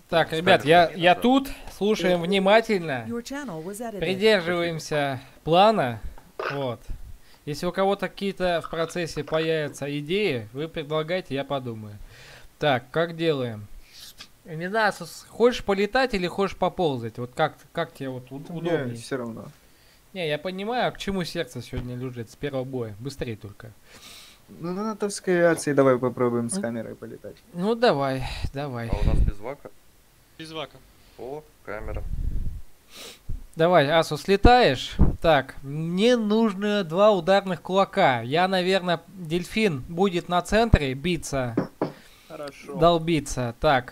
Так, ребят, я тут, слушаем внимательно, придерживаемся плана, вот. Если у кого-то какие-то в процессе появятся идеи, вы предлагайте, я подумаю. Так, как делаем? Не знаю, хочешь полетать или хочешь поползать? Вот как тебе вот удобнее? Все равно. Не, я понимаю, к чему сердце сегодня лежит с первого боя. Быстрее только. Ну, на натовской авиации давай попробуем с камерой полетать. Ну, давай. А у нас без вака? Без вака. О, камера. Давай, Асус, летаешь? Так, мне нужно 2 ударных кулака. Я, наверное, дельфин будет на центре биться. Хорошо. Долбиться. Так,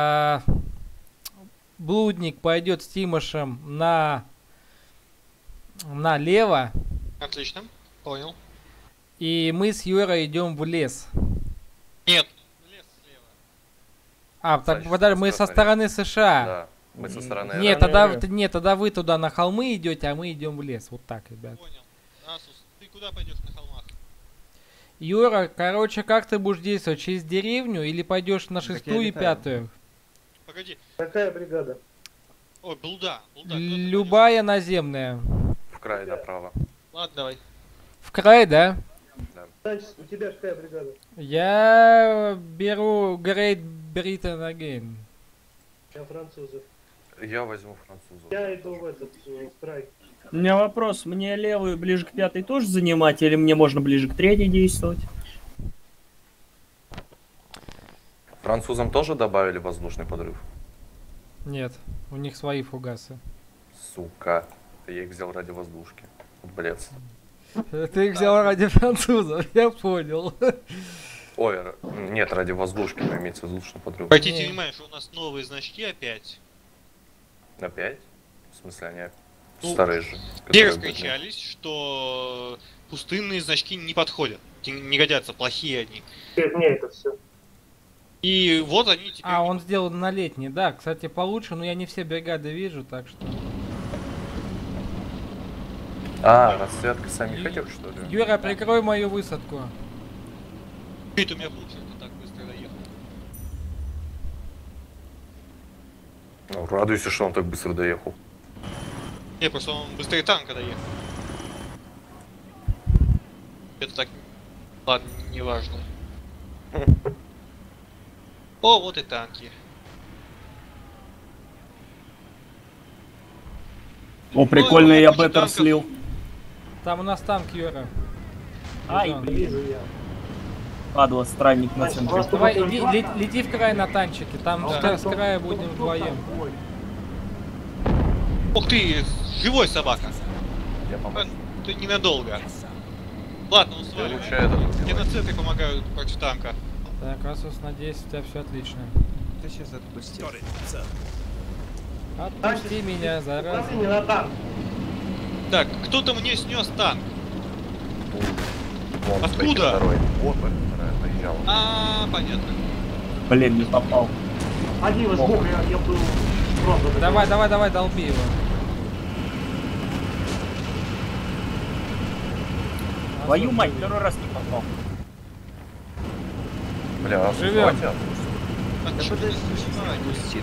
блудник пойдет с Тимошем налево. Отлично, понял. И мы с Юрой идем в лес. Нет. Лес слева. Так, Значит, подожди, мы со стороны США. Да, мы со стороны Нет, Ирана. тогда вы туда на холмы идете, а мы идем в лес. Вот так, ребят. Понял. Асус, ты куда пойдешь на холмах? Юра, короче, как ты будешь действовать? Через деревню или пойдешь на 6-ю и 5-ю? Погоди. Какая бригада? Ой, блуда. Куда ты Любая наземная. В край направо. пойдешь? Ладно, давай. В край, да? Значит, у тебя какая бригада? Я беру Great Britain Again. Я французов. Я возьму французов. Я иду в этот, в край. У меня вопрос, мне левую ближе к 5-й тоже занимать, или мне можно ближе к 3-й действовать? Французам тоже добавили воздушный подрыв? Нет, у них свои фугасы. Сука. Я их взял ради воздушки. Блец. Ты их взял ради французов, я понял. Ой, нет, ради воздушки, но имеется воздушный подрыв. Обратите внимание, что у нас новые значки опять. Опять? В смысле, они Ну, старые же. Где которые раскричались, что пустынные значки не подходят. Не годятся, плохие они. Не, это все. И вот они теперь... Он сделал на летний, да, кстати, получше, но я не все бригады вижу, так что... расцветка сами хотят, что ли? Юра, прикрой мою высадку. Это у меня получилось, ты так быстро доехал. Ну, радуйся, что он так быстро доехал. Не, просто он быстрее танка доехал. Это так... Ладно, неважно. О, вот и танки. О, прикольно, Ой, я куча беттер танков. слил. Там у нас танк, Юра. Ай, Бежон. блин, Вижу я. падла, странник на центре. Давай, лети в край на танчике, там с края будем вдвоем. Ух ты, живой собака. Я помогу. Ты ненадолго. Ладно, Я усваивай. лучше этот Мне на убивать. центре помогают против танка. Так, Асус, надеюсь, у тебя все отлично. Ты сейчас отпусти. Отпусти меня, зараза. Смотри, не на танк. Так, кто-то мне снес танк. Вон, Откуда? стоит второй. Вот, вторая поезжала. Понятно. Блин, не попал. Один из двух я был просто... Давай, долби его. Твою мать, второй раз не попал. Бля, Живем. хватит. А чё ты снимаешь?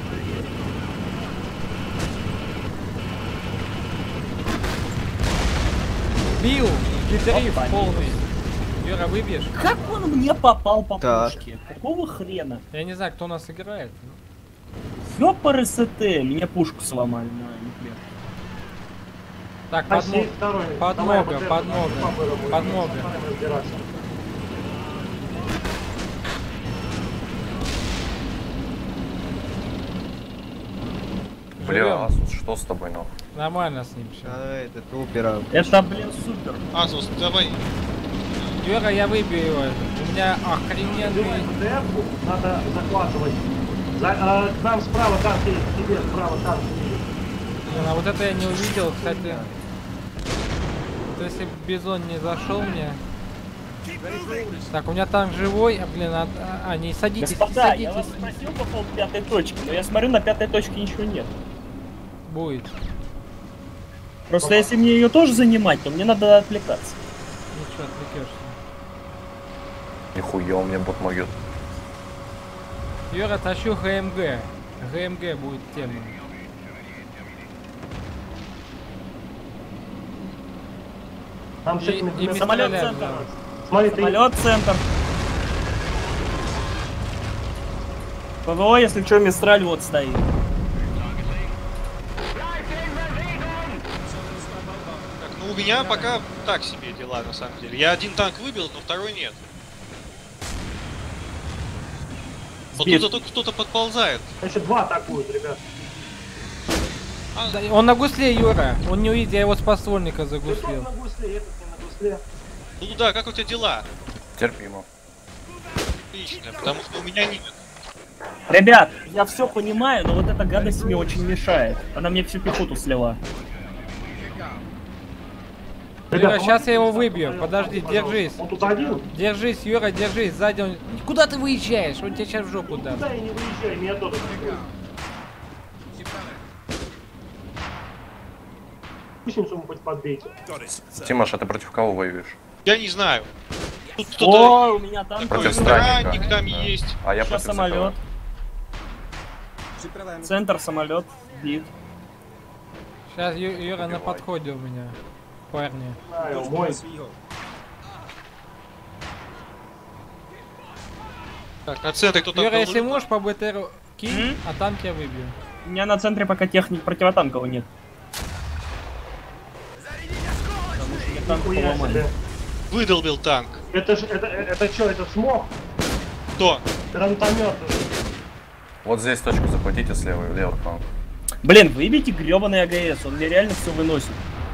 Бил, гидрифт Опа, полный. Юра, выбьешь? Как он мне попал по Так. пушке? Какого хрена? Я не знаю, кто у нас играет. Ёпар СТ, меня пушку сломали на нуклеар. Так, Спасибо, второй. Давай, подмога. Будем разбираться. Бля, Асус, что с тобой нахуй? Нормально с ним все. Это опера. Это, блин, супер. Асус, давай. Юра, я выбью его. У меня охрененный... Давай, ДР-ку надо захватывать. К нам справа танк едет, тебе справа танк едет. А вот это я не увидел, кстати. Вот если Бизон не зашел мне. Так, у меня танк живой, не садитесь, не Господа, я вас садитесь. спросил по поводу 5-й точки, но я смотрю, на 5-й точке ничего нет. Будет. Просто если мне ее тоже занимать, то мне надо отвлекаться. Ничего, отвлекешься. Нихуя, у меня бот могет. Юра, тащу ХМГ. ГМГ будет тема. Там с этими И двумя- Самолет Мистраляем, центр. да. Смотри, ты... Самолет центр. ПВО, если что, Мистраль вот стоит. Так, ну у меня пока так себе дела на самом деле. Я один танк выбил, но второй нет. Вот Сбит. тут зато кто-то подползает. Значит, два атакуют, ребят. Да, он на гусле, Юра. Он не увидит, я его с подствольника Этот загуслил. на гусле, этот не на гусле. Ну да, как у тебя дела? Терпимо. Отлично, потому что у меня нет. Ребят, я все понимаю, но вот эта гадость мне очень мешает. Она мне всю пехоту слила. Юра, сейчас я его помогите, выбью. пожалуйста, Подожди, пожалуйста. держись. Он тут один? Держись, Юра, держись. Сзади он... Куда ты выезжаешь? Он тебя сейчас в жопу даст. Куда я не выезжаю, меня тоже атакуют. Гусеницу ему хоть подбейте. Тимош, а ты против кого воюешь? Я не знаю. Тут кто-то... О, у меня танк. Против есть. странника. Странник там Да. есть. А я Сейчас против самолет. Сокола. Центр самолет. Бит. Сейчас Юра на подходе у меня. Парни. Знаю, мой. Так, на центре кто-то... Юра, если отдал. можешь по БТРу кинь, М? а танк я выбью. У меня на центре пока техник противотанкового нет. Потому что мне танк Нихуя поломали. себе. Выдолбил танк. Это что, это смог? Кто? Гранатомет. Вот здесь точку захватите слева и лево фланг. Блин, выбейте гребаный АГС, он мне реально все выносит.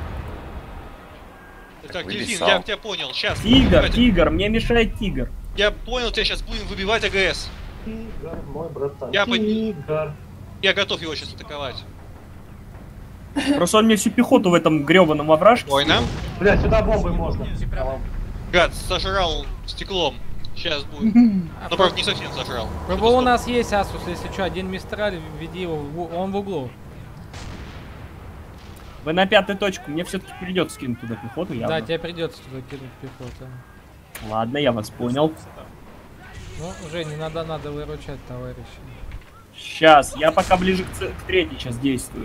Так, Выбей Дельфин, сам. я тебя понял. Сейчас. Тигр, мне мешает тигр. Я понял тебя, сейчас будем выбивать АГС. Тигр, мой братан. Я Тигр. Я готов его сейчас атаковать. Просто он мне всю пехоту в этом гребаном овражке. Спокойно. Бля, сюда бомбой можно. Гад, сожрал стеклом. Сейчас будет. Но правда не совсем сожрал. ПВО у нас есть, Асус, если что, один Мистраль, веди его, он в углу. Вы на пятую точку, мне все-таки придется скинуть туда пехоту, явно. Да, тебе придется туда кинуть пехоту. Ладно, я вас понял. Ну, Женя, надо выручать товарища. Сейчас, я пока ближе к третьей сейчас действую.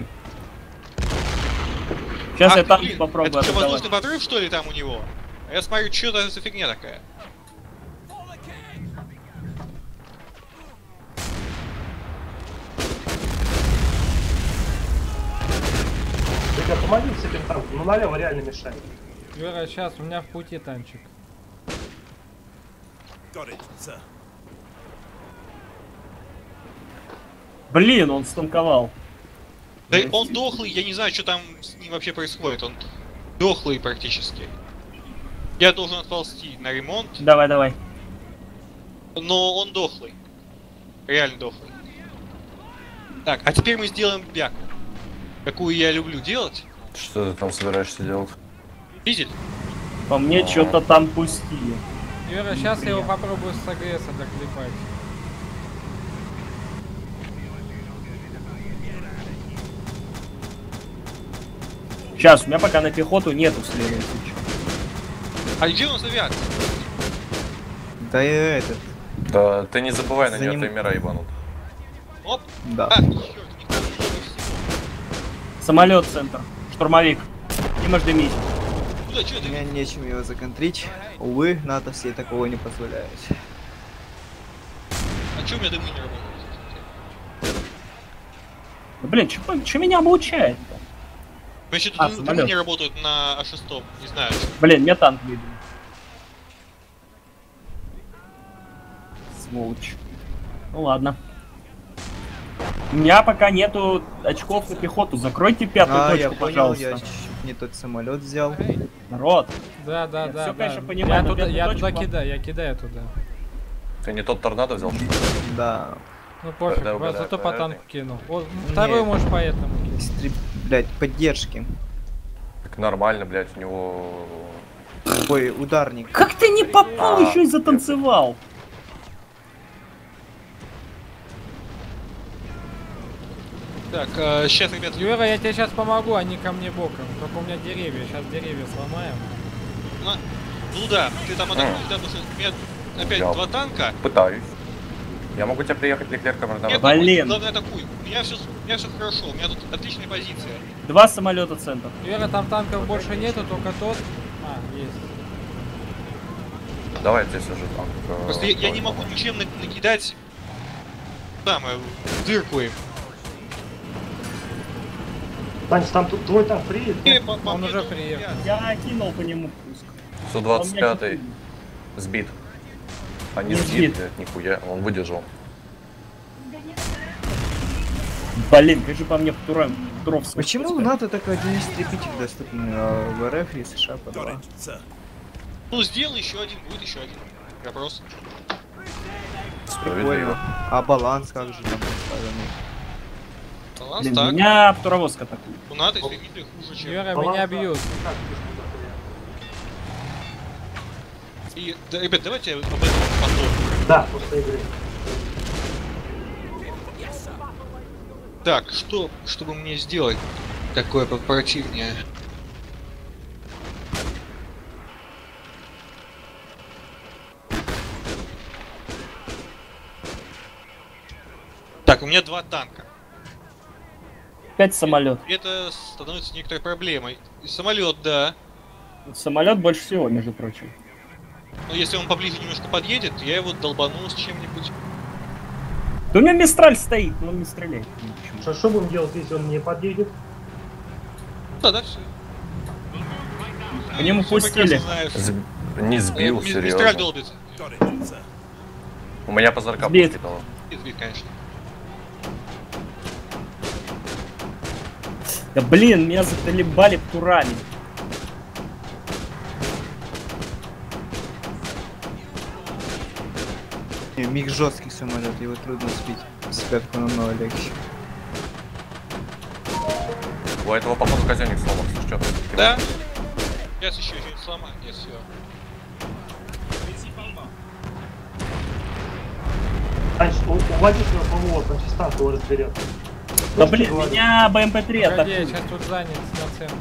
Сейчас Ах, я танк блин, попробую это что, атаковать. воздушный подрыв, что ли, там у него? А я смотрю, что это за фигня такая? Ребят, помогите с этим танком, ну налево реально мешает. Юра, сейчас, у меня в пути танчик. Блин, он станковал. Да он дохлый, я не знаю, что там с ним вообще происходит. Он дохлый практически. Я должен отползти на ремонт, Давай, давай. но он дохлый. Реально дохлый. Так, а теперь мы сделаем бяку. Какую я люблю делать. Что ты там собираешься делать? Дизель? По мне что-то там пустили. Юра, сейчас я его попробую с АГС доклепать. Сейчас, у меня пока на пехоту нету следующего. А где у нас авиация? Да и этот, Да ты не забывай на За нее, ним- ты мира ебанут. Оп! да. А, черт, не так много всего. Самолет центр. Штурмовик. Димаш дымись. Куда, что У ты? меня нечем его законтрить. Увы, НАТО себе такого не позволяет. А что у меня дымы не работают? Ну, блин, что меня облучает-то? Значит, А, дымы самолет. не работают на А6, не знаю. Блин, мне танк выбили. Сволочь. Ну ладно. У меня пока нету очков на пехоту. Закройте пятую А, я точку, понял, пожалуйста. я чуть не тот самолет взял. Народ. Да, да, Нет, да. всё, да. конечно, понимаю, но Я пятую туда точку кидаю, я кидаю туда. Ты не тот торнадо взял, что ли? Да. Ну пофиг, Да, угадай, зато по угадай. танку кинул. Вот, второй Не. можешь поэтому кинуть. Блять, поддержки. Так нормально, блядь, у него... Ой, ударник. Как ты не попал, А, еще и затанцевал? Так, сейчас, ребят, Юра, я тебе сейчас помогу, они ко мне боком. Только у меня деревья, сейчас деревья сломаем. ну да, ты там атакуешь, да, потому что у меня опять Я- два танка. Пытаюсь. Я могу тебе приехать Леклерком Нет, разобрать. Блин. главное атакуй. У меня все хорошо, у меня тут отличная позиция. 2 самолета центр. Вера, там танков больше нету, только тот. А, есть. Давай здесь уже танк. Просто я не могу ничем накидать самое, в дырку им. Танец, там тут твой танк приедет? И по Он мне уже то приехал. Я кинул по нему пуск. Су-25 сбит. А не Не сбит, сбит. блядь, нихуя, он выдержал. Блин, как же по мне Туровский. Почему в НАТО только один истребитель доступен, а в РФ и США по два? Ну сделай еще один, будет еще один. Вопрос. Прикольно. Справедливо. А баланс как же там поставленный? Баланс Блин, так. меня Туровозка атакует. У НАТО истребители хуже, чем... Вера, Баланс, меня да. бьют. Как? И, да, ребят, давайте об этом потом. Да, после игры. Так, чтобы мне сделать такое противнее? Так, у меня 2 танка. 5 самолет. Это становится некоторой проблемой. Самолет, да. Самолет больше всего, между прочим. Но если он поближе немножко подъедет, я его долбану с чем-нибудь. Да у меня Мистраль стоит, но он не стреляет. Что будем делать, если он не подъедет? Да, да, все. По нему пустили. Не сбил, Мистраль серьезно. долбится. У меня позорка Сбит. пустила. Сбит, конечно. Да блин, меня заколебали турами. Миг жесткий самолет, его трудно сбить. С пятку намного легче. У этого походу казенник сломался, что? Да? Сейчас еще что-нибудь сломаю. Нет, все. Танец, уводи своего ПВО, там сейчас танк его разберет. Да блин, меня БМП-3 Погоди, я атакует. сейчас тут занят на центре.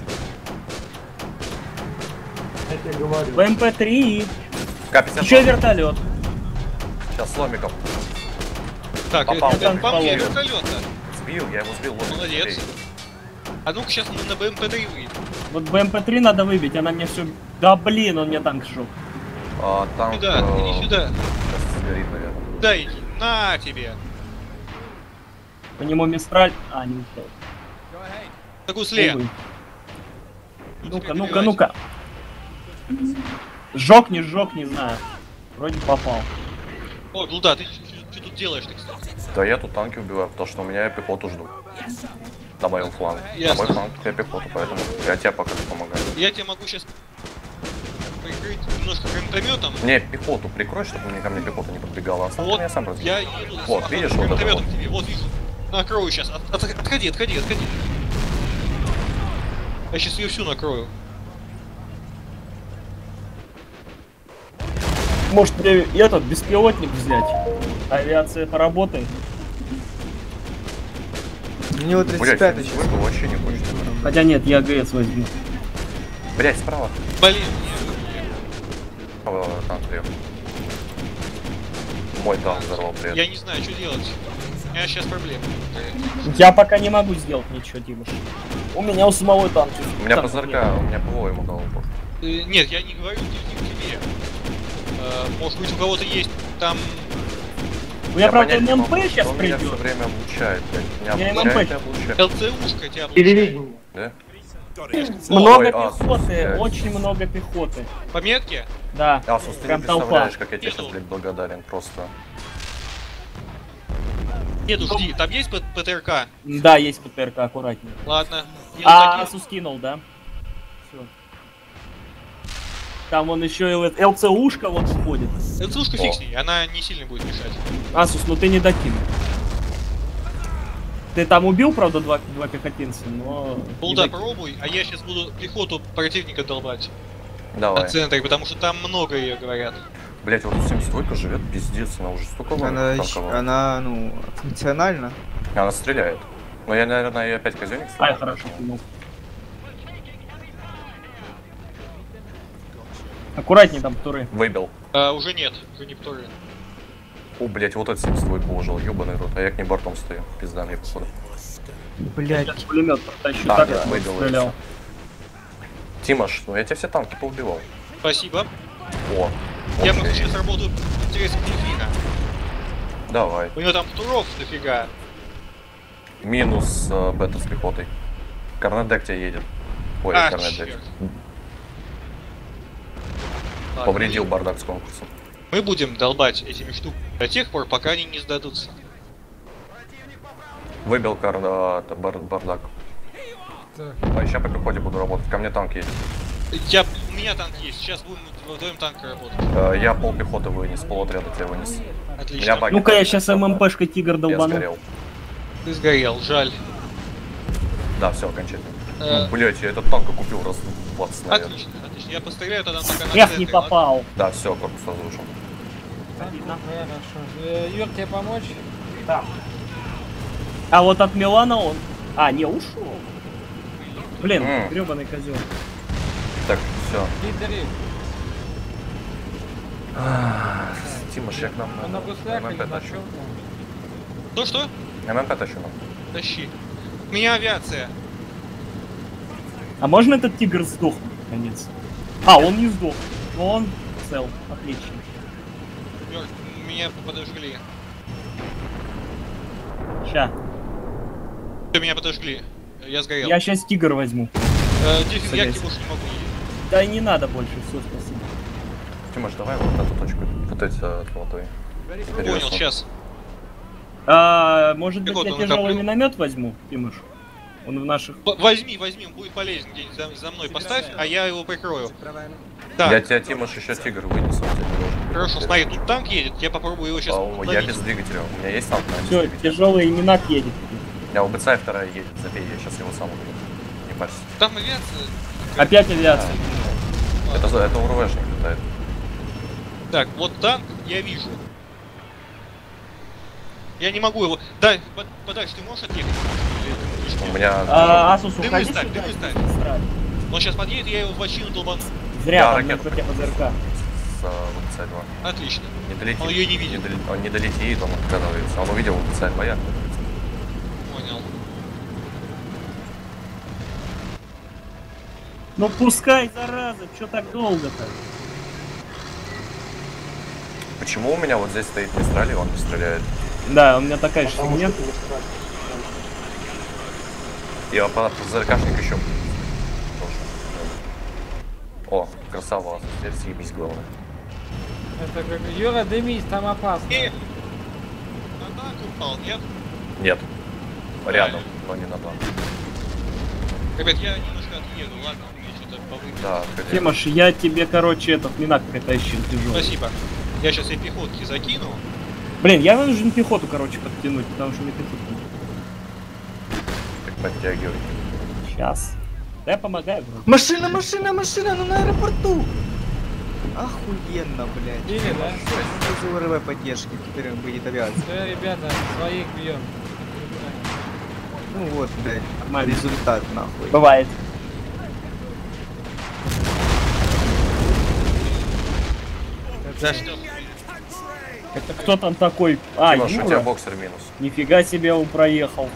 Я тебе говорю. БМП-3. К-50. Еще вертолет. Сейчас с ломиком. Так, Попал. это по мне Танк вертолет-то. Сбил, я его сбил. ломиком. Молодец. А ну-ка сейчас мы на БМП-3 выйдем. Вот БМП-3 надо выбить, она мне все... Да блин, он мне танк сжег. А, танк... Сюда, иди сюда. Сейчас сгорит, наверное. Да, иди. На тебе. По нему Мистраль... А, не успел. Так слева. Увы. Ну-ка, ну-ка, ну-ка. Сжег, не сжег, не знаю. Вроде попал. О, Глуда, ты что тут делаешь-то, кстати? Да я тут танки убиваю, потому что у меня я пехоту жду. На моем фланге. Ясно. На мой фланг я пехоту, поэтому я тебе пока не помогаю. Я тебе могу сейчас прикрыть немножко гранатометом. Не, пехоту прикрой, чтобы мне ко мне пехота не подбегала. Остальное Вот, я сам разберу. я еду с Вот, видишь, вот это гранатометом вот. к тебе. Вот, вижу. Накрою сейчас. Отходи. Я сейчас ее всю накрою. Может мне этот беспилотник взять? Авиация поработает. У него Блять, 35 сейчас. это вообще не хочет. Хотя нет, я АГС возьму. Блять, справа. Блин, Справа танк приехал. Мой танк взорвал при этом. я не знаю, что делать. У меня сейчас проблемы. Я пока не могу сделать ничего, Димыш. У меня у самого танка. У меня танка позорка, у меня ПВО ему дал упор. Нет, я не говорю тебе. Может быть, у кого-то есть там... У меня, правда, понять не ММП могу, сейчас он меня все придет. время облучает, блядь. Я Меня ММП. облучает и облучает. ЛЦУшка тебя получает. Телевидение. Да? Много Ой, пехоты, блядь. очень много пехоты. По метке? Да. Асус, ты не Прям толпа. представляешь, как я тебе Нету. сейчас, блядь, благодарен просто. Нету, жди. Там есть ПТРК? Да, есть ПТРК, аккуратнее. Ладно. Я А, закину. Асус кинул, да? Всё. Там вон еще и ЛЦУшка вот входит. ЛЦУшка О. фиг с ней, она не сильно будет мешать. Асус, ну ты не докинул. Ты там убил, правда, два пехотинца, но... не Полда, докинул. пробуй, а я сейчас буду пехоту противника долбать Давай. на центре, потому что там много ее говорят. Блять, вот 72-ка живет, пиздец, она уже столько Она, танковала. она, ну, функциональна. Она стреляет. Но я, наверное, ее опять казенник Ай, стрелял. хорошо, кинул. Аккуратнее там, туры. Выбил. Уже нет, уже не вторые. О, блять, вот этот 72 положил, ёбаный рот. А я к ним бортом стою. Пизда мне, походу. Блять. Сейчас пулемет протащу, Да, так нет, выбил стрелял. Тимош, ну я тебе все танки поубивал. Спасибо. О, Я окей. просто сейчас работаю в интересах дельфина. Давай. У него там туров дофига. Минус бета с пехотой. Корнедек тебя едет. Ой, А, Корнедек. черт. Ладно, Повредил бардак с конкурсом. Мы будем долбать этими штуками до тех пор, пока они не сдадутся. Выбил бардак. Так. А сейчас по пехоте буду работать. Ко мне танк едет. У меня танк есть, сейчас будем вдвоем танка работать. Я пол пехоты вынес, пол отряда тебя вынес. Отлично. Меня баги. Ну-ка я сейчас ММПшкой тигр Я долбану. сгорел. Ты сгорел, жаль. Да, все, окончательно. Э, Ну, блять, я этот танк купил раз 20, наверное. Отлично, отлично. Я постреляю тогда пока на Эх, не центре, ладно? попал. Да, все, корпус разрушен. Так, хорошо. Юр, тебе помочь? Да. А вот от Милана он... А, не, ушел. Блин, гребаный козел. Так, все. Лидеры. Тимош, я к нам Он на гуслях или ММП на тащу. чем? Что? ММП тащу нам. Тащи. У меня авиация. А можно этот тигр сдохнуть, наконец? А, он не сдох. Но он цел. Отлично. Мёртв. Меня подожгли. Ща. Всё, меня подожгли. Я сгорел. Я сейчас тигр возьму. Дельфин, я к Согласен. тебе больше не могу едить. Да и не надо больше, все, спасибо. Тимош, давай вот эту точку. Вот эти золотой. Понял, сейчас. А, может быть, Так вот, я он тяжелый накоплю. миномет возьму, Тимош? Он в наших... Возьми, он будет полезен где-нибудь за мной поставь, а я его прикрою. Так, Я тебя, Тимош, еще тигр вынесу. он тебе не должен. хорошо, смотри, тут танк едет, я попробую его сейчас Я без двигателя. У меня есть танк, но я без Все, двигателя. тяжелый минак едет. У меня УБЦ вторая едет. Забей, я сейчас его сам убью. Не парься. Там авиация. Опять авиация. Это УРВшник летает. Так, вот танк я вижу. Я не могу его... Дай, подальше, ты можешь отъехать? Или ты слишком- У меня... Асус, Дымы уходи ставь, сюда. дымы ставь. сестра. Он сейчас подъедет, я его в бочину долбану. Зря, Я там ракету на хотя бы ЗРК. с УБЦ 2. Отлично. Не долетит. Он её не видит. Он не долетит, он отказывается. Он увидел УБЦ 2. Понял. Ну пускай, зараза, чё так долго-то? Почему у меня вот здесь стоит Мистраль, и он не стреляет? Да, у меня такая же Потому фигня. что не страшно. И аппарат ЗРКшник еще. О, красава, теперь съебись, главное. Это как... Юра, дымись, там опасно. На танк упал, нет? Нет. Рядом, но не на танк. Ребят, я немножко отъеду, ладно? Мне что-то повыпить. Да, отходи. Тимош, я тебе, короче, этот минак притащил тяжелый. Спасибо. Я сейчас и пехотки закину. Блин, я вынужден пехоту, короче, подтянуть, потому что мне пехоту. Так подтягивай. Сейчас. Да я помогаю, бро. Машина, ну на аэропорту! Охуенно, блядь. Или, да? Без УРВ поддержки, теперь будет авиация. Все, ребята, своих бьем. Ну вот, блядь, Нормально. результат нахуй. Бывает. За что? Это кто там такой? А, Тимош, у тебя Юра? боксер минус. Нифига себе он проехал.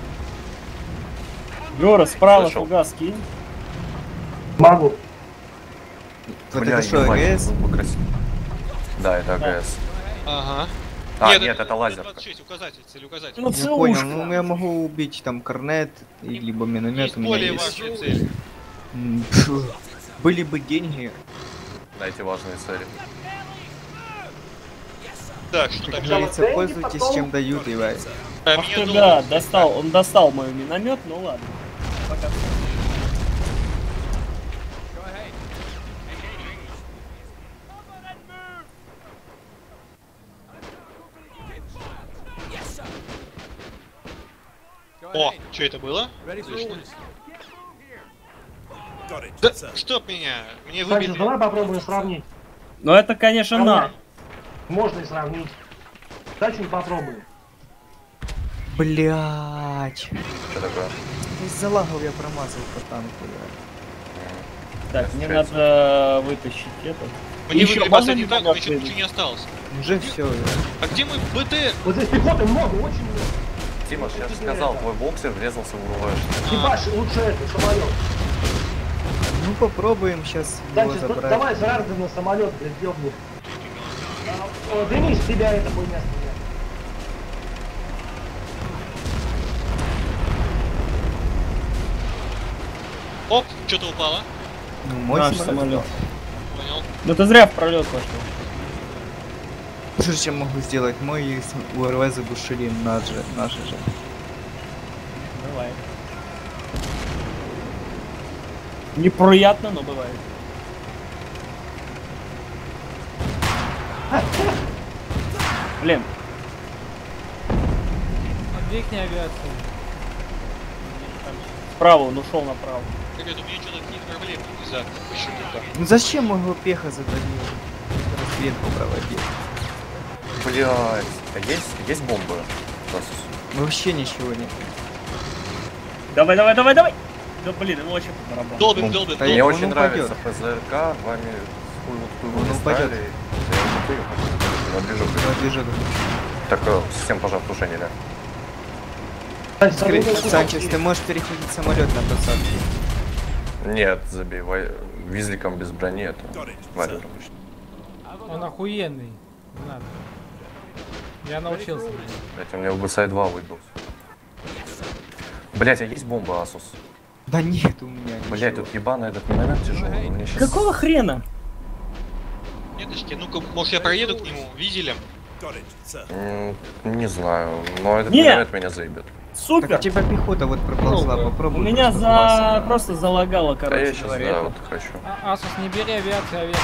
Юра, справа Зашел. фугас кинь. Могу. Вот Бля, это что, ебать, АГС? был бы красиво. Да, это АГС. Ага. А, нет, это лазер. 26, указатель, целеуказатель. Ну, Я понял, целушка. ну я могу убить там корнет, либо миномет Есть у меня более есть. важная цель. Пфу. Были бы деньги. На эти важные цели. Так, что Как там? говорится, деньги, пользуйтесь потом- чем дают, и А, Ах меня ты, долго да, ждать. достал, он достал мой миномет, ну ладно. Пока. О, что это было? Отлично. Да, чтоб меня, мне Кстати, выбили. давай попробуем сравнить. Ну это, конечно, на. Можно и сравнить. Давай что-нибудь попробуем. Блять. Что такое? Из-за лагов я промазал по танку, Так, мне надо вытащить это. Мне Еще выиграли можно последний танк, у меня немного ничего не осталось. Уже все. А где мой БТ? Вот здесь пехоты много, очень много. Тимош, я же сказал, твой боксер врезался в УВшник. Ебашь, лучше это, самолет. Ну попробуем сейчас его Дальше, забрать. давай сразу на самолет, блядь, ёбнут. Денис, тебя это хуйня снимет. Оп, что-то упало. Ну, мой Наш самолет. самолет. Понял. Ну ты зря в пролет пошел. Что же я могу сделать? Мой УРВ заглушили наши же. Давай. Неприятно, но бывает. Блин, Двигни авиацию. справа, он ушел направо. Ребята, у меня что-то какие-то проблемы из-за почему-то. Ну зачем его пеха задавил? Разведку проводил. Блять, а есть бомбы? Насус? Ну, вообще ничего нет. Давай, давай, давай, давай! Да блин, ему очень по барабану. Долбим, долбим, Да Мне я- долбим. очень он нравится упадет. ПЗРК, вами хуй Он не упадет. стали. Я движок. На движок. Так, система пожаротушения, да? Санчес, ты можешь перехватить самолет на посадке. Нет, забей, визликом без брони это валер обычно. Он охуенный. Не надо. Я научился. Блять, у меня УБС 2 выбился. Блять, а есть бомба, Асус? Да нет у меня Блять, ничего. тут ебаный этот миномет тяжелый. Мне щас... Какого хрена? Деточки, ну-ка, может я проеду к нему, видели? Не знаю, но этот Нет. миномет меня заебет. Так у Супер! тебя пехота вот проползла, Ну, У попробуй. меня просто просто залагало, А я короче сейчас, говоря. да, это. вот хочу. Асус, не бери авиацию, авиацию.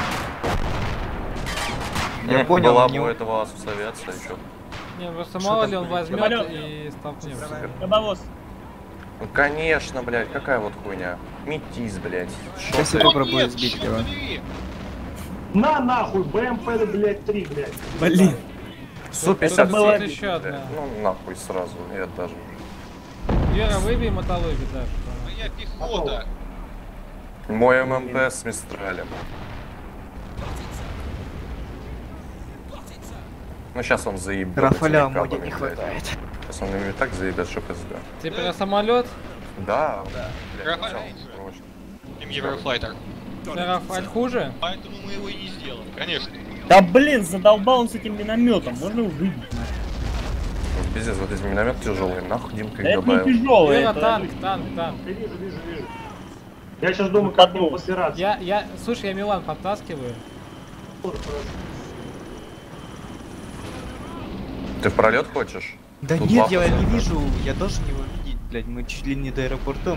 Я понял, Была у него- бы у этого Асуса авиация, и чё? Не, просто Что мало там ли он будет? возьмет Самолет. и столкнется. Кабовоз. Ну конечно, блядь, какая вот хуйня. Метис, блядь. Сейчас Шо я ты? попробую Нет, сбить черт его. побери. На нахуй, БМП, блядь, 3, блядь. Блин. Су-57, Тут было тут еще одна. блядь. Ну нахуй сразу, я даже. Вера, выбей мотологию, да. Моя пехота. Мой ММП с Мистралем. Ну сейчас он заебет. Рафаля этими моде кабами, не блядь. хватает. Сейчас он ими так заебет, что пизда. Ты про самолет? Да, блядь, Рафаэль. всё, срочно. Им Еврофлайтер. Рафаль хуже? Поэтому мы его и не сделаем, конечно. Да блин, задолбал он с этим минометом. Можно его выбить? Вот пиздец, вот эти миномет тяжелые, нахуй Димка Да их это не добавил. тяжелый, Вера, это... танк. Я вижу. Я сейчас думаю, как ему посираться. Слушай, я Милан подтаскиваю. Ты в пролет хочешь? Да Тут нет, лапа я не занята. вижу, я должен его видеть, блядь, мы чуть ли не до аэропорта.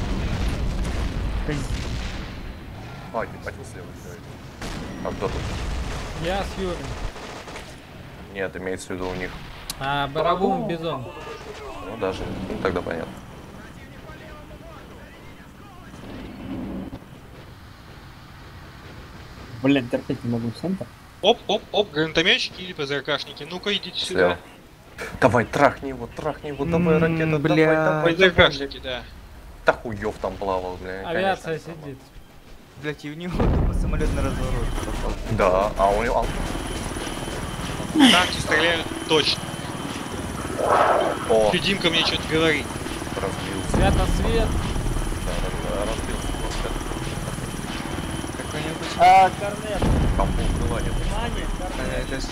А, ебать, вы слева стоите. А кто тут? Я с Юрой. Нет, имеется в виду у них. А, Барабум, Бизон. Ну даже, ну тогда понятно. Блин, терпеть не могу центр. Оп, гранатометчики или ПЗРКшники. Ну-ка, идите Слева. сюда. Давай, трахни его, давай, ракета, бля. давай. ПЗРКшники, да. Да хуёв там плавал, бля. Авиация конечно. сидит. Блядь, и у него тупо самолет на разворот попал. Да, а у него... Танки стреляют точно. О, Димка мне что-то говорит. разбился. Святосвет. Да, разбился. Какой-нибудь... Корнет, Там полкрыла нет. внимание, Корнет. Это ж...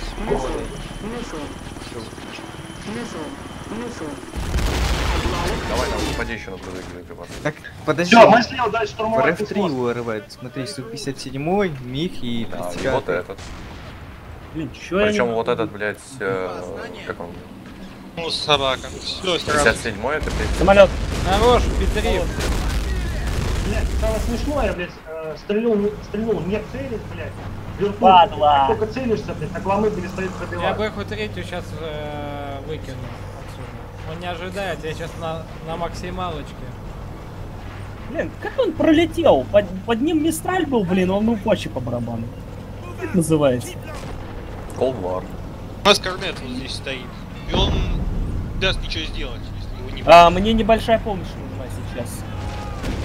Давай, там, упади еще на прыгатель, Так, подожди. Все, мы слева дальше В штурмовать. РФ-3 УРВ, смотри, Су-57, МиГ и Да, и 35. вот этот. Блин, чё я Причем не... вот этот, блядь, как он? Ну, собака. Все, сразу. 57-й, это пиздец. Самолет. Хорош, Петрив. Блядь, самое смешное, я, блядь, стрельнул, не целись, блядь. Вверху, Падла. как только целишься, блядь, так ломы перестают Я пробивать. бы их третью сейчас выкину отсюда. Он не ожидает, я сейчас на максималочке. Блин, как он пролетел? Под ним Мистраль был, блин, он ему почти по барабану. Как это называется? Cold War. У нас корнет вот здесь стоит. И он не даст ничего сделать, если его не Мне небольшая помощь нужна сейчас.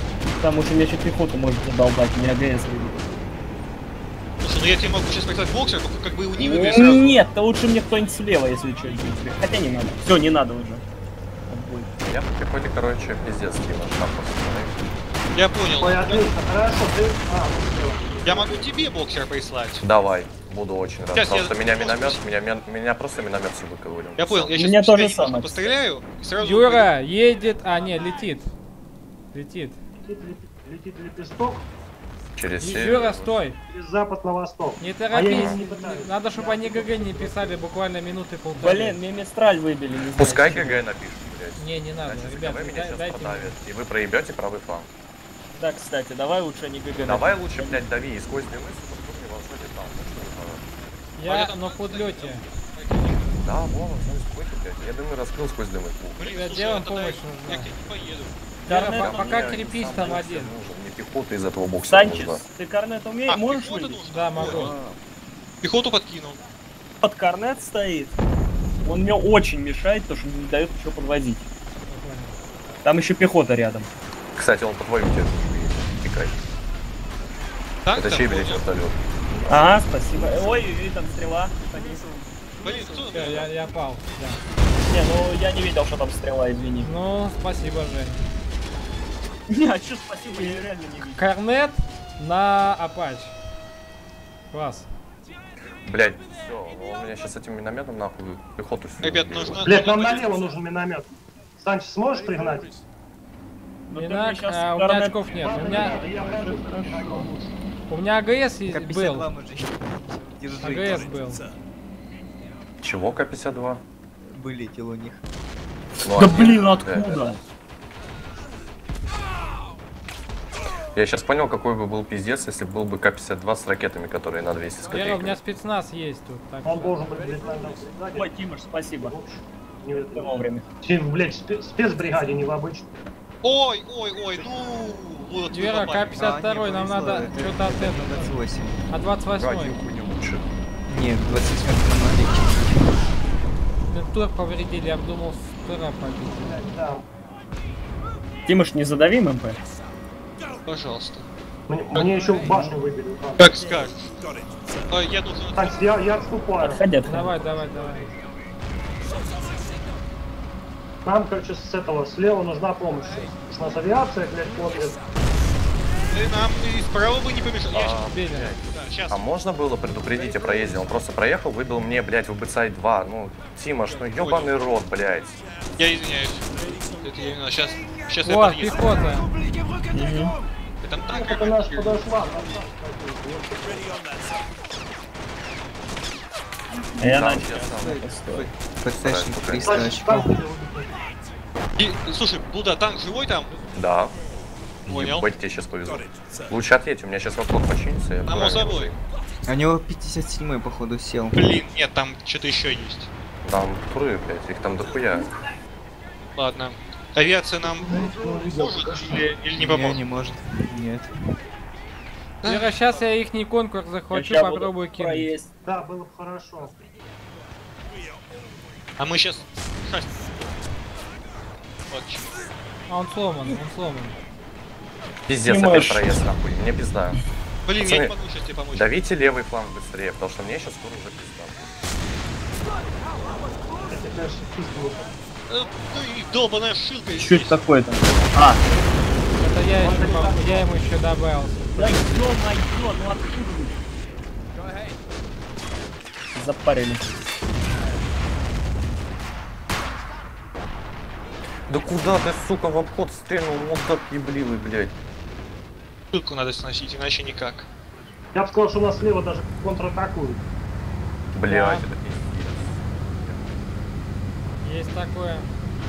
Потому что меня еще пехота может задолбать, не АГС выбить. Слушай, ну я тебе могу сейчас прислать боксер, только как бы его не выбери сразу. Нет, то лучше мне кто-нибудь слева, если что. Хотя не надо. Все, не надо уже. Я по пехоте, короче, пиздец Тима. Там просто, Я понял. Ой, отлично, хорошо, ты... вот, Я могу тебе боксера прислать. давай, буду очень рад. Сейчас Потому я- что меня просто миномет все выковырил. Я понял, я У меня сейчас тоже немножко самое. постреляю и сразу... Юра едет... А, нет, летит. Летит. летит лепесток Через Юра, север. стой. из запад на восток. Не А я торопись. не пытаюсь. Надо, чтобы они ГГ не писали буквально минуты полторы. Блин, мне Мистраль выбили. не знаю, Пускай почему. ГГ напишут, блядь. Не, не надо, Значит, ребят, ГГ меня сейчас дайте мне. подавят, и вы проебете правый фланг. Да, кстати, давай лучше не ГГ. Давай напишем. лучше, блядь, дави и сквозь дымы, сука, кто мне волшебный там. Ну что вы, Я на подлете. да, вон, он там сколько, блядь. Я дымы раскрыл сквозь дымы. Фу. Блин, Я слушай, делом я тогда- помощь Я нужна. к тебе не поеду. Юра, Корнет, пока Мне крепись сам там боксер один. нужен, мне пехота из этого бокса Санчес, нужна. ты корнет умеешь? А, Можешь пехота выбить? нужна? Да, могу. Ой, пехоту подкинул. Под корнет стоит. Он мне очень мешает, потому что не дает ничего подвозить. Там еще пехота рядом. Кстати, он по твою территорию едет. Тикай. Так, Это так, чей, блядь, понял. вертолет? А, спасибо. Ой, и там стрела. Блин, кто Всё, я пал. Да. Не, ну я не видел, что там стрела, извини. Ну, спасибо, Жень. Не, а что спасибо, я реально не видел. Корнет на Апач. Класс. Блядь, все, он меня сейчас этим минометом нахуй пехоту всю. Ребят, убьет. нужно... Блять, нам налево нужен миномет. Санчес, сможешь пригнать? Ну, Минак, ты мне щас у меня корнет- очков нет. Я пройду. У меня АГС был. К-52 может держи. АГС был. Чего К-52? Вылетел у них. Ну, Да один, блин, да, откуда? да. Я сейчас понял, какой бы был пиздец, если был бы К-52 с ракетами, которые на 200 с Вера, у меня копейками. спецназ есть тут. Так Он что- должен быть в летальном бригаде. Ой, Тимош, спасибо. Не в Ты этой- вовремя. Блять, спецбригаде, не в обычной. Ой, ой, ой, ну... Вот вы Вера, попали. К-52, нам надо что-то от этого. 28. А 28-й. хуйню лучше. Не, 28 нам легче. Тур повредили, я думал, с тура победили. Да. Тимош, не задави МП. Пожалуйста. Мне еще башню выбили. Как скажешь. Ой, я должен... Санч, я отступаю. Отходи, отходи. Давай. Нам, короче, с этого слева нужна помощь. С нас авиация, блядь, смотрит. Нам и справа бы не помешало. Я щас- Били. Да, сейчас. А можно было предупредить о проезде? Он просто проехал, выбил мне, блядь, в БЦАЙ 2. Ну, Тимош, ну ёбаный рот, блядь. Я извиняюсь. Это я именно сейчас... Сейчас я Вот, подъеду. пехота. Ты там танк Это наш подошла. Я Там начал. я сам. ПТшник 300 Санч, очков. танк И, слушай, Буда, танк живой там? Да. Понял. Ебать, тебе сейчас повезло. Лучше ответь, у меня сейчас вопрос починится. я Само правильно собой. У него 57-й, походу, сел. Блин, нет, там что-то еще есть. Там туры, блядь, их там дохуя. Ладно. Авиация нам может или не поможет? Не может. Нет. Вера, сейчас я ихний конкурс захвачу, Я буду попробую кинуть. проесть. Да, было бы хорошо. А мы сейчас... Вот чё. А он сломан. Пиздец, Тимош. опять проезд нахуй, мне пизда. Блин, я Пацаны, не могу сейчас тебе помочь. Давите левый фланг быстрее, потому что мне сейчас скоро уже пизда. Это, конечно, пиздец. Ну и долбаная шилка Что здесь. это такое-то? А, Это я ему еще добавился. да ё-моё, ну откуда вы? Запарили. Да куда ты, сука, в обход стрельнул, мудак ебливый, блядь. Шилку надо сносить, иначе никак. Я бы сказал, что у нас слева даже контратакуют. Блядь, Да. это пиздец. Есть такое.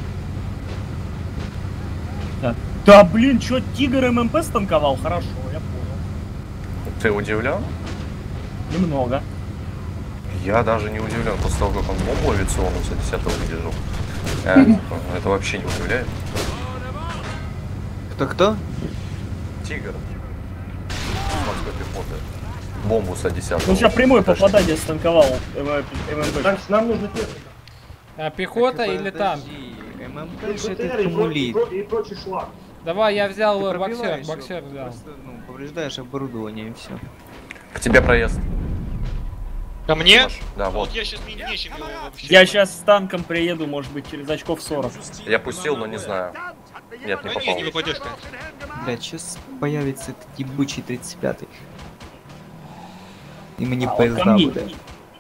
Да блин, чё, Тигр ММП станковал? Хорошо, я понял. Ты удивлен? Немного. Я даже не удивлен после того, как он бомбу авиационную с 10-го выдержал. Это вообще не удивляет. Кто-кто? Тигр. Морской пехоты. Бомбу с 10-го. Ну сейчас прямое попадание станковал ММП. Санч, нам нужна техника. А пехота или танк? ММП И же БТР, это и кумулит. и прочий шлак. Давай, я взял Ты боксер, пробиваешь его, боксер взял. Просто, ну, повреждаешь оборудование и все. К тебе проезд. Ко мне? Маш, да, вот. Вот я сейчас нечем его вообще. Я сейчас с танком приеду, может быть, через очков 40. Я пустил, но не знаю. Нет, не А попал. не выпадешь, конечно. Блядь, сейчас появится этот ебучий 35-й. И мы не А, вот поезда ко мне. будем.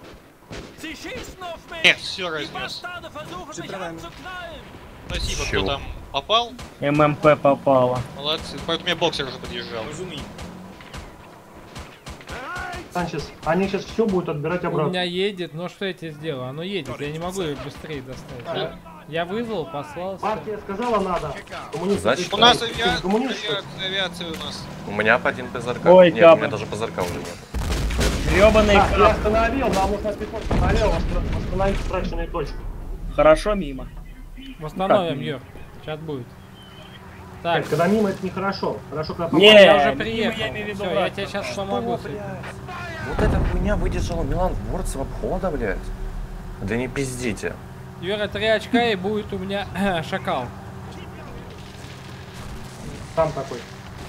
Нет, все разнес. Спасибо, Чего? кто там попал. ММП попало. Молодцы. Поэтому у меня боксер уже подъезжал. Санчес, они сейчас все будут отбирать У обратно. меня едет, но что я тебе сделаю? Оно едет, я не могу ее быстрее достать. Я вызвал, послал. всё. Партия сказала надо. Коммунисты Значит, здесь У нас стоят. Ты коммунист, что ли? авиация у нас. У меня один ПЗРК. Ой, нет, у капы. меня даже ПЗРК уже нет. Гребаный Так, я краб. остановил, нам нужно пехоту налево восстановить страченную точку. Хорошо мимо. Восстановим, Как? Юр. Сейчас будет. Так, Так, когда мимо это нехорошо. Хорошо, когда Не, попал. я уже мимо приехал. я имею в виду Все, я враг. тебе сейчас помогу с этим. Вот эта хуйня выдержала Милан Вордс в обхода, блядь. Да не пиздите. Юра, 3 очка и будет у меня шакал. Там такой.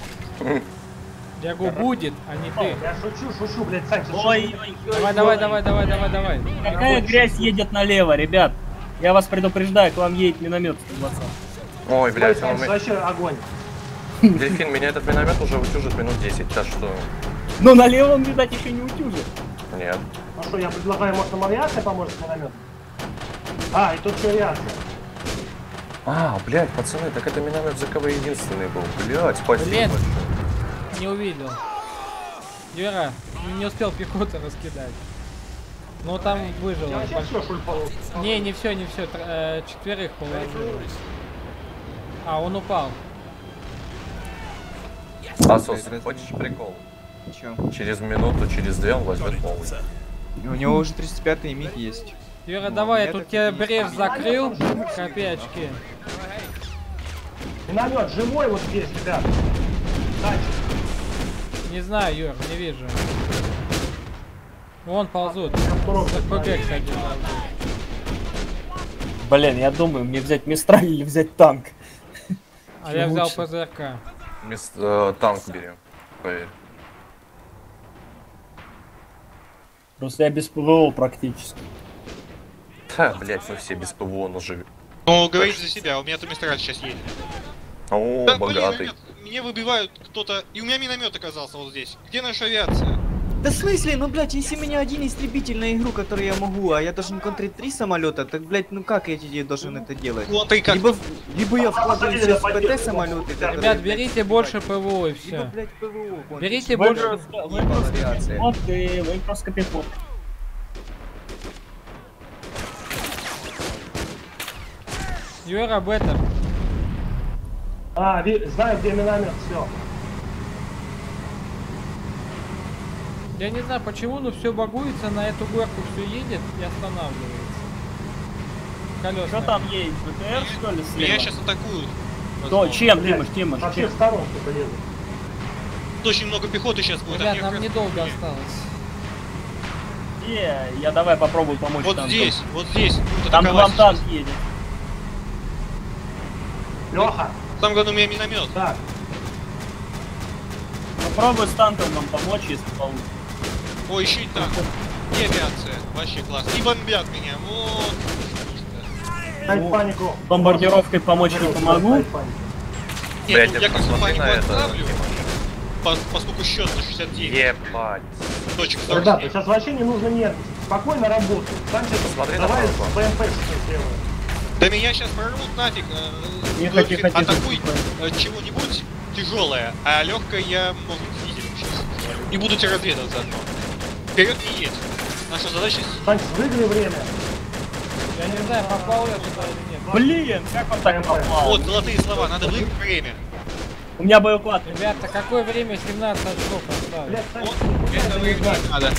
Я говорю, будет, а не ты. Я шучу, блядь, Санчес. Ой, Давай. какая грязь едет налево, ребят. Я вас предупреждаю, к вам едет миномет 120. Ой, блядь, Санчес, вообще огонь. Дельфин, меня этот миномет уже утюжит минут 10, так что... Но налево он, видать, еще не утюжит. Нет. Ну что, я предлагаю, может, нам авиация поможет с минометом? А, и тут еще авиация. А, блядь, пацаны, так это миномет ЗКВ единственный был. Блядь, спасибо Блин. большое. Не увидел. Юра, не успел пехоту раскидать. Ну там выжило. Я вообще все, шульпал. Не все, 4 положил. А, он упал. Асос, хочешь прикол? Чё? Через минуту, через 2 он возьмет полный. У него уже 35-й миг есть. Юра, Ну, давай, я я тут так тебе не брешь закрыл. Копеечки. Миномет живой вот здесь, ребят. Санчес. Не знаю, Юр, не вижу. Вон ползут. РПГ, кстати, ползут. Блин, я думаю, мне взять Мистраль или взять танк. А я взял ПЗРК. Танк бери, поверь. Просто я без ПВО практически. Ха, блядь, мы все без ПВО, но живем. Ну, говорите за себя, у меня тут Мистерат сейчас едет. О, Да, блин, богатый. ребят, меня выбивают кто-то, и у меня миномет оказался вот здесь. Где наша авиация? Да в смысле, ну блядь, если у меня один истребитель на игру, который я могу, а я должен контрить 3 самолета, так блядь, ну как я тебе должен это делать? Вот и как. Либо я вкладываю сейчас в ПТ самолеты, которые, Ребят, блядь, берите больше ПВО и либо, все. блядь, ПВО. кончится. Берите Вы больше. просто Ебал авиация. вы просто пехот. Юра, бета. А, знаю, где миномет, все. Я не знаю почему, но все багуется, на эту горку все едет и останавливается. Колеса. Что там едет? БТР, что ли, слева? Меня сейчас атакуют. Кто? возможно. Чем, Блядь, Димыш, Со всех чем? сторон кто-то едет. Очень много пехоты сейчас будет. а Ребят, мне нам как раз недолго нет. осталось. Я давай попробую помочь Вот танкам. здесь, вот здесь. будут Там к вам атаковать танк сейчас. едет. Леха, Там, главное, у меня миномет. так, Попробуй с танком нам помочь, если получится. О, еще и танк. И авиация. Вообще класс. И бомбят меня. Вот. дай панику. Бомбардировкой помочь не помогу. Дай панику. Блядь, Нет, я я как посмотри панику на это, отправлю, поскольку счет на 69. Ебать. Точек Ребята, 47. сейчас вообще не нужно нервничать. Спокойно работай. Санчес, Посмотри на давай панику. с БМП что сделаем. Да меня сейчас прорвут нафиг. Тихо, Дольфин, тихо, тихо. атакуй чего-нибудь тяжелое, а легкое я, может, с дизелем сейчас. И буду тебя разведывать заодно. Вперед не едь. Наша задача... Санчес, выиграй время. Я не знаю, попал я туда или нет. Блин, как он так попал? Вот, золотые слова, надо выиграть время. У меня боеклад. Ребята, какое время? 17 очков осталось. Блядь, Санчес, Вот, это выиграть надо.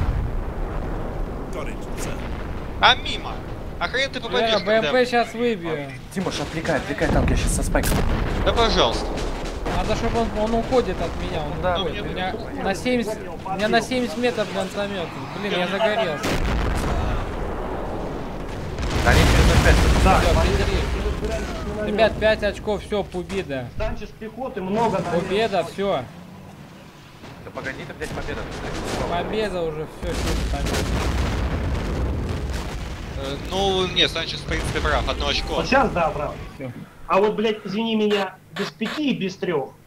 А мимо. А хрен ты попадешь, Юра, когда... БМП сейчас выбью. Тимош, отвлекай танк, я сейчас со спайком. Да пожалуйста. Надо, чтобы он уходит от меня. Он Да, уходит. ну, У меня на 70, у меня на 70 метров гранатомет. Блин, я загорелся. Они через опять. да, Всё, поехали. быстрее. Ты разбираешься с нанес. Ребят, 5 очков, все, победа. Санчес пехоты много нанес. Победа, все. Да погоди, ты, блядь, победа. Победа уже, все, победа. Ну, нет, Санчес, в принципе, прав. Одно очко. Вот сейчас, да, брат. Всё. А вот, блядь, извини меня, без 5 и без 3.